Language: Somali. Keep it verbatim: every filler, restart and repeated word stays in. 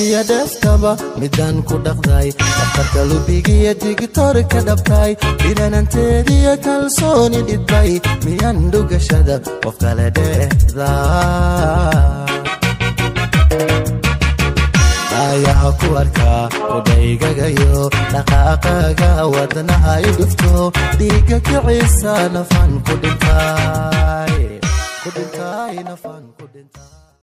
iyo deftaba midaan ku dhaqday dhaqtarka lubigiya digtor ka dhabtay inananteediya kalsooni dhidbay miyaan dhugashada qof kale dheehda ayaha ku arkaa kudhaygagayo dhaqaaqaaga wadnaha i dhufto dhiiga kiciisa nafan ku dhintay ku dhintay nafan ku dhintay